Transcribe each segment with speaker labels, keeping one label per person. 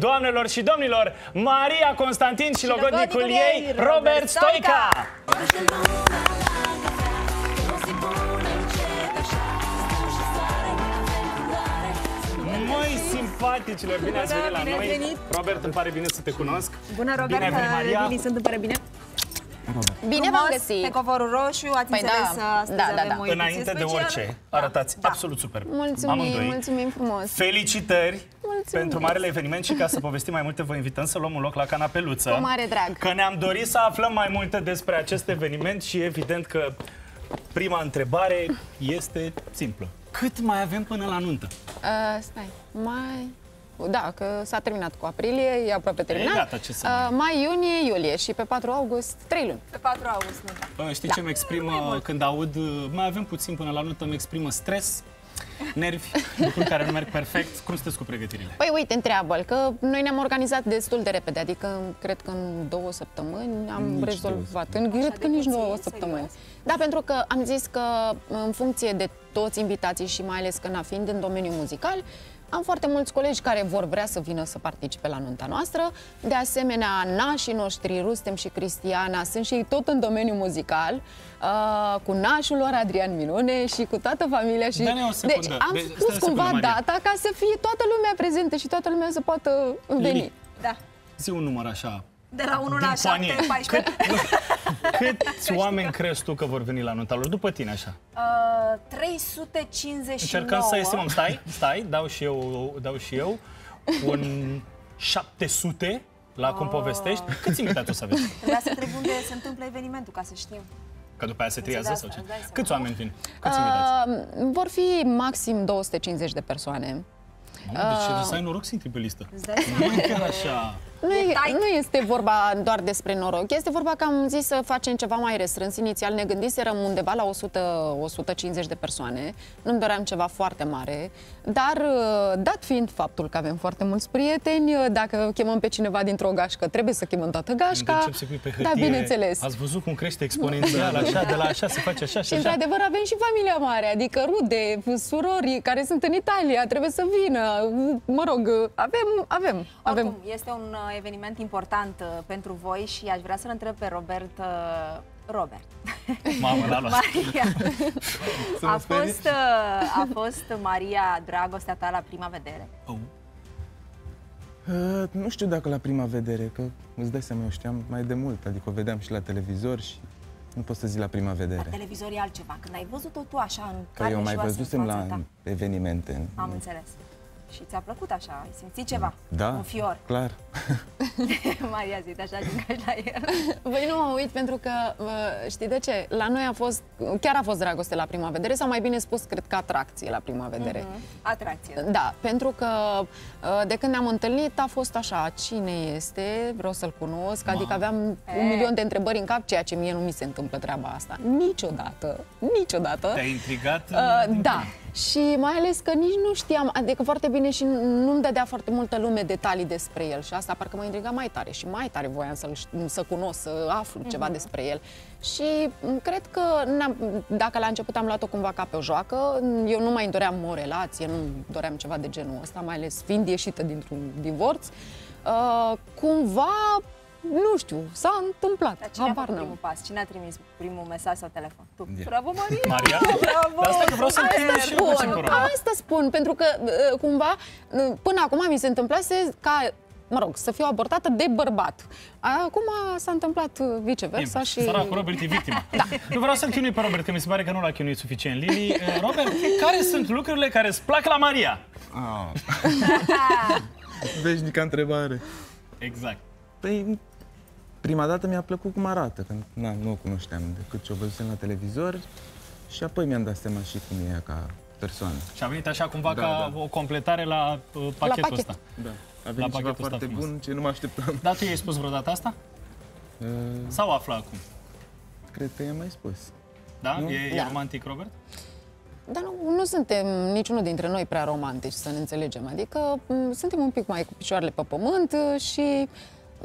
Speaker 1: doamnelor și domnilor, Maria Constantin și logodnicul ei, Robert Stoica! Măi, simpaticilor, bine ați venit la noi. Robert, îmi pare bine să te cunosc.
Speaker 2: Bună, Robert,
Speaker 1: bine Maria.
Speaker 2: Lili, îmi pare bine.
Speaker 3: Bine v-am găsit.
Speaker 2: Pe covorul roșu, ați înțeles, astăzi avem o ediție
Speaker 1: Înainte de orice, arătați absolut super.
Speaker 3: Mulțumim frumos.
Speaker 1: Felicitări pentru marele eveniment și ca să povestim mai multe, vă invităm să luăm un loc la canapeluță.
Speaker 3: Cu mare drag.
Speaker 1: Că ne-am dorit să aflăm mai multe despre acest eveniment și evident că prima întrebare este simplă. Cât mai avem până la nuntă?
Speaker 3: Da, că s-a terminat cu aprilie, e aproape terminat.
Speaker 1: Gata, ce să
Speaker 3: mai, iunie, iulie și pe 4 august, 3 luni.
Speaker 2: Pe 4 august, nunta.
Speaker 1: Știi ce mi exprimă când aud, mai avem puțin până la nuntă, mi exprimă stres, nervi, lucruri care nu merg perfect. Cum sunteți cu pregătirile?
Speaker 3: Păi uite, întreabă-l, că noi ne-am organizat destul de repede, adică cred că în 2 săptămâni am rezolvat. Cred că nici 9 săptămâni. Da, pentru că am zis că în funcție de toți invitații și mai ales că fiind în domeniul muzical, am foarte mulți colegi care vor vrea să vină să participe la nunta noastră. De asemenea, nașii noștri, Rustem și Cristiana, sunt și ei tot în domeniul muzical, cu nașul lor Adrian Minune și cu toată familia. Și... Deci am spus cumva data ca să fie toată lumea prezentă și toată lumea să poată veni.
Speaker 2: Da.
Speaker 1: Zi un număr așa.
Speaker 2: De la 1 la 7, 14.
Speaker 1: Câți oameni crezi tu că vor veni la nunta lor? După tine, așa.
Speaker 2: 359.
Speaker 1: Încercăm să estimăm. Stai, dau și eu. Un 700 la cum povestești. Câți invitați o să aveți?
Speaker 2: Trebuia să întreb unde se întâmplă evenimentul, ca să știm.
Speaker 1: Că după aia se triază sau ce? Câți oameni vin? Câți invitați?
Speaker 3: Vor fi maxim 250 de persoane.
Speaker 1: Mamă, deci să ai noroc să intri pe listă. Nu e chiar așa.
Speaker 3: Nu este vorba doar despre noroc, este vorba că am zis să facem ceva mai restrâns. Inițial ne gândiserăm undeva la 100-150 de persoane. Nu-mi doream ceva foarte mare, dar dat fiind faptul că avem foarte mulți prieteni, dacă chemăm pe cineva dintr-o gașcă, trebuie să chemăm toată gașca. Da, bineînțeles.
Speaker 1: Ați văzut cum crește exponențial, așa, de la așa se face așa și
Speaker 3: așa. Și într-adevăr avem și familia mare, adică rude, surori care sunt în Italia, trebuie să vină. Mă rog, avem.
Speaker 2: Oricum, este un eveniment important pentru voi și aș vrea să-l întreb pe Robert.
Speaker 1: Mamă, l-a luat.
Speaker 2: Maria. A fost Maria dragostea ta la prima vedere?
Speaker 4: Nu știu dacă la prima vedere, că îți dai seama, eu știam mai de mult, adică o vedeam și la televizor și nu pot să zic la prima vedere.
Speaker 2: La televizor e altceva, când ai văzut-o tu așa în
Speaker 4: carne și oase. Că eu mai văzusem la evenimente.
Speaker 2: Am înțeles. Și ți-a plăcut așa? Ai simțit ceva?
Speaker 4: Da,
Speaker 2: un fior?
Speaker 4: Clar.
Speaker 2: Maria, zi așa din la el.
Speaker 3: Păi nu mă uit pentru că, știi de ce? La noi chiar a fost dragoste la prima vedere, sau mai bine spus, cred că atracție la prima vedere.
Speaker 2: Atracție.
Speaker 3: Da, pentru că de când ne-am întâlnit a fost așa, cine este, vreau să-l cunosc, adică aveam 1.000.000 de întrebări în cap, ceea ce mie nu mi se întâmplă treaba asta. Niciodată.
Speaker 1: Te-a intrigat?
Speaker 3: Da. Și mai ales că nici nu știam, adică foarte bine și nu-mi dădea foarte multă lume detalii despre el și asta parcă mă intriga mai tare și mai tare voiam să cunosc, să aflu ceva despre el. Și cred că dacă la început am luat-o cumva ca pe o joacă, eu nu mai îmi doream o relație, nu doream ceva de genul ăsta, mai ales fiind ieșită dintr-un divorț. Cumva, nu știu, s-a întâmplat.
Speaker 2: Dar cine a făcut primul pas? Cine a trimis primul mesaj sau telefon? Tu. Bravo, Maria!
Speaker 1: Maria?
Speaker 2: Bravo!
Speaker 1: Asta că vreau să
Speaker 3: Asta spun, pentru că cumva până acum mi se întâmplase ca, mă rog, să fiu abortată de bărbat. Acum s-a întâmplat viceversa și...
Speaker 1: Săracul Robert e victima. Da. Nu vreau să-l chinui pe Robert, că mi se pare că nu l-a chinuit suficient. Lili, Robert, care sunt lucrurile care îți plac la Maria?
Speaker 4: Veșnica întrebare.
Speaker 1: Exact.
Speaker 4: Păi, prima dată mi-a plăcut cum arată, că nu o cunoșteam decât ce o văzusem la televizor și apoi mi-am dat seama și cum e ca persoană.
Speaker 1: Și a venit așa cumva ca o completare la pachetul ăsta.
Speaker 4: Da, a venit ceva foarte bun, ce nu mă așteptam.
Speaker 1: Dar tu i-ai spus vreodată asta? Sau află acum?
Speaker 4: Cred că i-am mai spus.
Speaker 1: Da? E romantic, Robert?
Speaker 3: Dar nu suntem niciunul dintre noi prea romantici, să ne înțelegem. Adică suntem un pic mai cu picioarele pe pământ și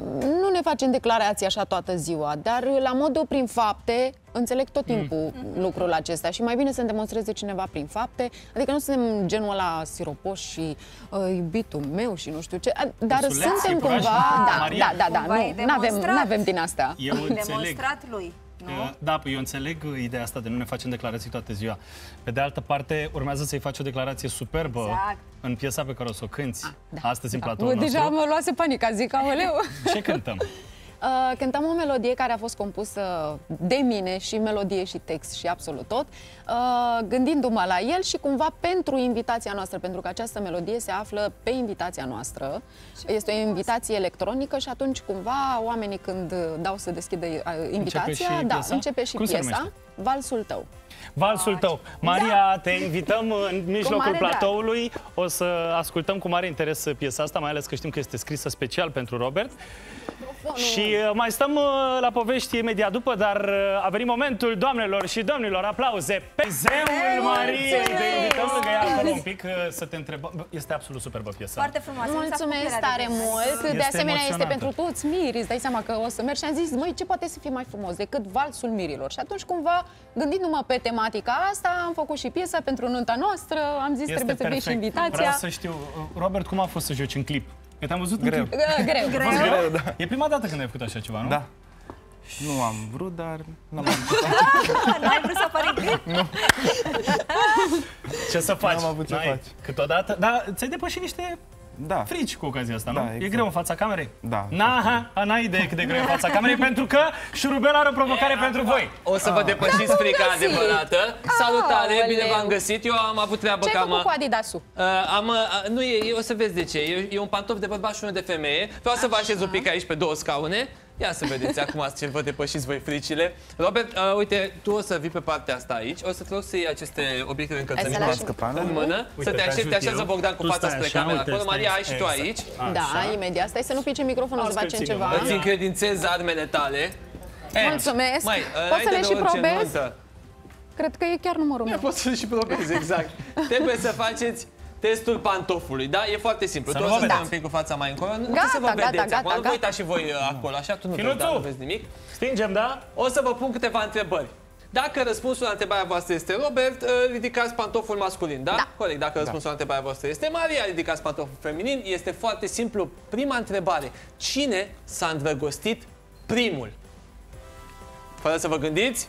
Speaker 3: nu ne facem declarații așa toată ziua, dar la modul prin fapte, înțeleg tot timpul lucrul acesta și mai bine să-mi demonstreze cineva prin fapte, adică nu suntem genul ăla siropos și iubitul meu și nu știu ce, dar suntem cumva, nu avem din asta.
Speaker 1: Eu înțeleg.
Speaker 2: Demonstrat lui. Nu?
Speaker 1: Da, eu înțeleg ideea asta de nu ne facem declarații toată ziua. Pe de altă parte, urmează să-i faci o declarație superbă în piesa pe care o să o cânti astăzi în platoul nostru.
Speaker 3: Deja mă luase panica, zic, aoleu.
Speaker 1: Ce cântăm?
Speaker 3: Cântăm o melodie care a fost compusă de mine, și melodie și text și absolut tot, gândindu-mă la el și cumva pentru invitația noastră, pentru că această melodie se află pe invitația noastră. Este o invitație electronică și atunci cumva oamenii când dau să deschidă invitația, începe și piesa, Valsul tău.
Speaker 1: Valsul tău. Maria, te invităm în mijlocul platoului. O să ascultăm cu mare interes piesa asta, mai ales că știm că este scrisă special pentru Robert. Și mai stăm la povești imediat după, dar a venit momentul, doamnelor și domnilor, aplauze pe Zeul Mariei. Te invităm lângă ea acolo un pic să te întrebăm. Este absolut superbă piesa.
Speaker 2: Foarte frumoasă.
Speaker 3: Mulțumesc tare mult. De asemenea, este pentru toți miri. Îți dai seama că o să merg și am zis, măi, ce poate să fie mai frumos decât Valsul mirilor? Și atunci, cumva, gândindu-mă pe tematica asta, am făcut și piesa pentru nunta noastră. Am zis, trebuie să fie și invitația.
Speaker 1: Vreau să știu, Robert, cum a fost să joci în clip? Că te-am văzut
Speaker 4: greu.
Speaker 3: Greu,
Speaker 4: da.
Speaker 1: E prima dată când ai făcut așa ceva, nu?
Speaker 4: Da. Nu am vrut, dar n-am
Speaker 2: N-ai vrut să apari în clip?
Speaker 4: Nu.
Speaker 1: Ce să faci?
Speaker 4: N-am avut ce faci.
Speaker 1: Câteodată, dar ți-ai depășit niște frici cu ocazia asta, nu?
Speaker 4: Exact.
Speaker 1: E greu în fața camerei?
Speaker 4: Da.
Speaker 1: N-ai idee cât de greu în fața camerei, pentru că Șurubel are o provocare pentru voi.
Speaker 5: O să vă depășiți frica adevărată. Salutare, bine v-am găsit. Eu am avut treabă
Speaker 3: ce ai făcut cu Adidasul?
Speaker 5: O să vezi de ce. E un pantof de bărbat și unul de femeie. Vreau să vă așez un pic aici pe două scaune. Ia să vedeți acum ce vă depășiți voi fricile. Robert, uite, tu o să vii pe partea asta aici. O să te rog să iei aceste obiecte de încălțăminte în mână. Să te așează Bogdan cu fața spre camera acolo. Maria, ai și tu aici.
Speaker 3: Da, imediat. Stai să nu pice microfonul, să facem ceva.
Speaker 5: Îți încredințez armele tale.
Speaker 3: Mulțumesc. Poți să le și probezi? Cred că e chiar numărul meu.
Speaker 5: Poți să le și probezi, exact. Trebuie să faceți testul pantofului, da? E foarte simplu. Tu o să stai un pic cu fața mai încolo.
Speaker 3: Gata.
Speaker 5: Vă uitați și voi acolo, așa, tu nu vezi nimic.
Speaker 1: Stingem, da?
Speaker 5: O să vă pun câteva întrebări. Dacă răspunsul la întrebarea voastră este Robert, ridicați pantoful masculin, da? Corect. Dacă răspunsul la întrebarea voastră este Maria, ridicați pantoful feminin. Este foarte simplu. Prima întrebare. Cine s-a îndrăgostit primul? Fără să vă gândiți?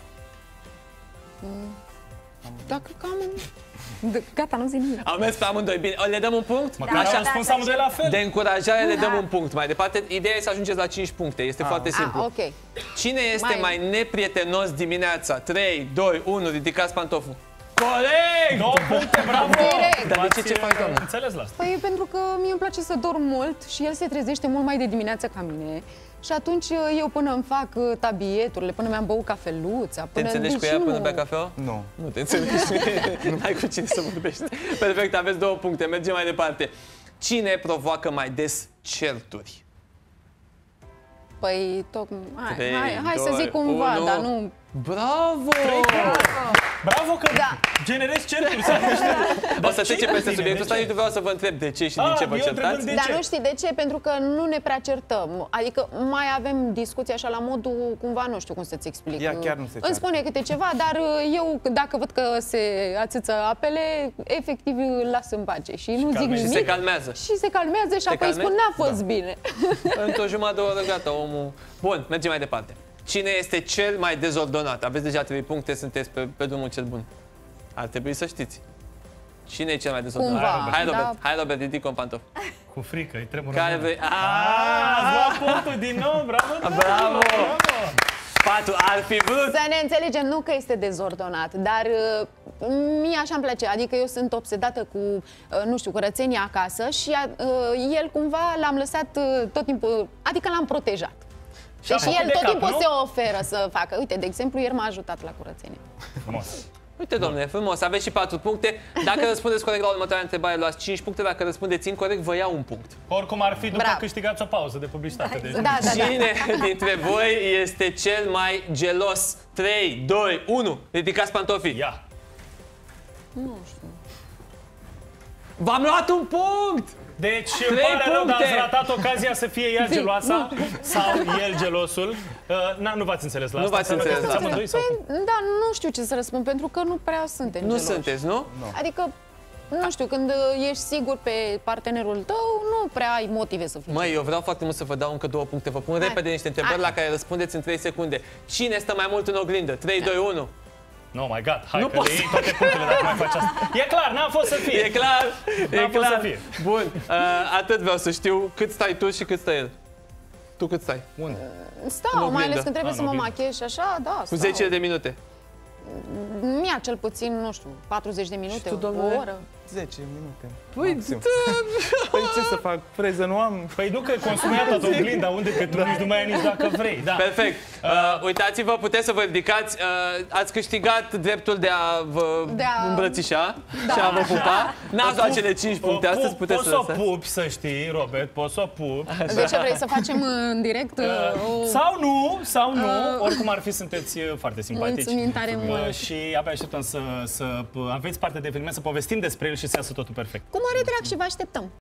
Speaker 3: Dacă cam... Gata, nu zic nimic.
Speaker 5: Am mers pe amândoi. Bine, le dăm un punct?
Speaker 1: Măcar au răspuns amândoi la fel.
Speaker 5: De încurajare le dăm un punct. Mai departe, ideea e să ajungeți la 5 puncte. Este foarte simplu.
Speaker 3: Ok.
Speaker 5: Cine este mai neprietenos dimineața? 3, 2, 1, ridicați pantoful. Corect!
Speaker 1: 2 puncte, bravo!
Speaker 5: Dar de ce faci, doamnă?
Speaker 1: Înțeles la asta.
Speaker 3: Păi pentru că mie îmi place să dorm mult și el se trezește mult mai de dimineață ca mine. Și atunci eu până îmi fac tabieturile, până mi-am băut cafeluța,
Speaker 5: până... Te înțelegi cu ea până bea cafea?
Speaker 4: Nu.
Speaker 5: Nu te înțelegi. N-ai cu cine să vorbești. Perfect, aveți 2 puncte. Mergem mai departe. Cine provoacă mai des certuri?
Speaker 3: Păi, hai să zic cumva, dar nu...
Speaker 5: Bravo!
Speaker 1: Bravo că generezi certuri.
Speaker 5: O să trecem peste subiectul ăsta. Eu vreau să vă întreb de ce și din ce vă certați.
Speaker 3: Dar nu știi de ce? Pentru că nu ne prea certăm. Adică mai avem discuții așa la modul, cumva, nu știu cum să-ți explic.
Speaker 4: Ea chiar nu se ceartă.
Speaker 3: Îmi spune câte ceva, dar eu, dacă văd că se ațâță apele, efectiv îl las în pace și nu zic nimic.
Speaker 5: Și se calmează.
Speaker 3: Și se calmează și apoi spun, n-a fost bine.
Speaker 5: Într-o jumătate de oră, gata, omul... Bun, mergem mai departe. Cine este cel mai dezordonat? Aveți deja 3 puncte, sunteți pe drumul cel bun. Ar trebui să știți. Cine e cel mai dezordonat? Hai, Robert, ridică un pantof.
Speaker 1: Cu frică, îi tremură.
Speaker 5: Care vrei?
Speaker 1: Ați luat punctul din nou, bravo!
Speaker 5: Bravo! Patul, ar fi vrut!
Speaker 3: Să ne înțelegem, nu că este dezordonat, dar mie așa îmi place. Adică eu sunt obsedată cu, nu știu, curățenia acasă și el cumva l-am lăsat tot timpul, adică l-am protejat. Deci el tot timpul se oferă să facă. Uite, de exemplu, ieri m-a ajutat la curățenie.
Speaker 1: Frumos.
Speaker 5: Uite, domnule, frumos, aveți și 4 puncte. Dacă răspundeți corect la următoarea întrebare, luați 5 puncte. Dacă răspundeți incorect, vă iau un punct.
Speaker 1: Oricum ar fi, după câștigați o pauză de publicitate. Deci.
Speaker 5: Cine dintre voi este cel mai gelos? 3, 2, 1. Ridicați pantofii.
Speaker 1: Ia.
Speaker 3: Nu știu.
Speaker 5: V-am luat un punct!
Speaker 1: Deci, îmi pare rău, dar ați ratat ocazia să fie ea geloasa sau el gelosul. Nu v-ați înțeles la asta?
Speaker 5: Nu v-ați înțeles la asta.
Speaker 3: Da, nu știu ce să răspund, pentru că nu prea suntem
Speaker 5: Nu
Speaker 3: geloși.
Speaker 5: sunteți, nu?
Speaker 3: Adică, nu știu, când ești sigur pe partenerul tău, nu prea ai motive să fii.
Speaker 5: Măi, eu vreau foarte mult să vă dau încă 2 puncte. Vă pun repede niște întrebări la care răspundeți în 3 secunde. Cine stă mai mult în oglindă? 3, 2, 1.
Speaker 1: No, my God, hai
Speaker 5: Nu
Speaker 1: că
Speaker 5: poți.
Speaker 1: le iei toate punctele dacă mai faci asta. E clar, n-a fost să fie.
Speaker 5: E clar, e
Speaker 1: N-a fost
Speaker 5: clar.
Speaker 1: să fie.
Speaker 5: Bun, atât vreau să știu. Cât stai tu și cât stă el? Tu cât stai?
Speaker 1: Unde?
Speaker 3: Stau, mai ales când trebuie
Speaker 1: Ah,
Speaker 3: să mă
Speaker 1: în
Speaker 3: machiez și așa, da,
Speaker 5: Cu
Speaker 3: stau.
Speaker 5: 10 de minute.
Speaker 3: Mi-a cel puțin, nu știu, 40 de minute,
Speaker 5: tu,
Speaker 3: o
Speaker 5: domnule?
Speaker 3: oră.
Speaker 4: 10 minute.
Speaker 5: Păi,
Speaker 4: maxim. Păi ce să fac? Freză nu am?
Speaker 1: Păi nu că consumi toată oglinda, unde că tu nici nu mai ai nici dacă vrei. Da.
Speaker 5: Perfect. Uitați-vă, puteți să vă ridicați. Ați câștigat dreptul de a vă îmbrățișa și a vă pupa. N-ați luat cele 5 puncte astăzi, puteți
Speaker 1: poți
Speaker 5: să
Speaker 1: să o pupi, să știi, Robert, poți să o pupi.
Speaker 3: De ce vrei să facem în direct?
Speaker 1: Sau nu, oricum ar fi, sunteți foarte simpatici.
Speaker 3: Mulțumim tare mult.
Speaker 1: Și abia așteptăm să aveți parte de eveniment, să povestim despre el și să iasă totul perfect.
Speaker 3: Cu mare drag și vă așteptăm.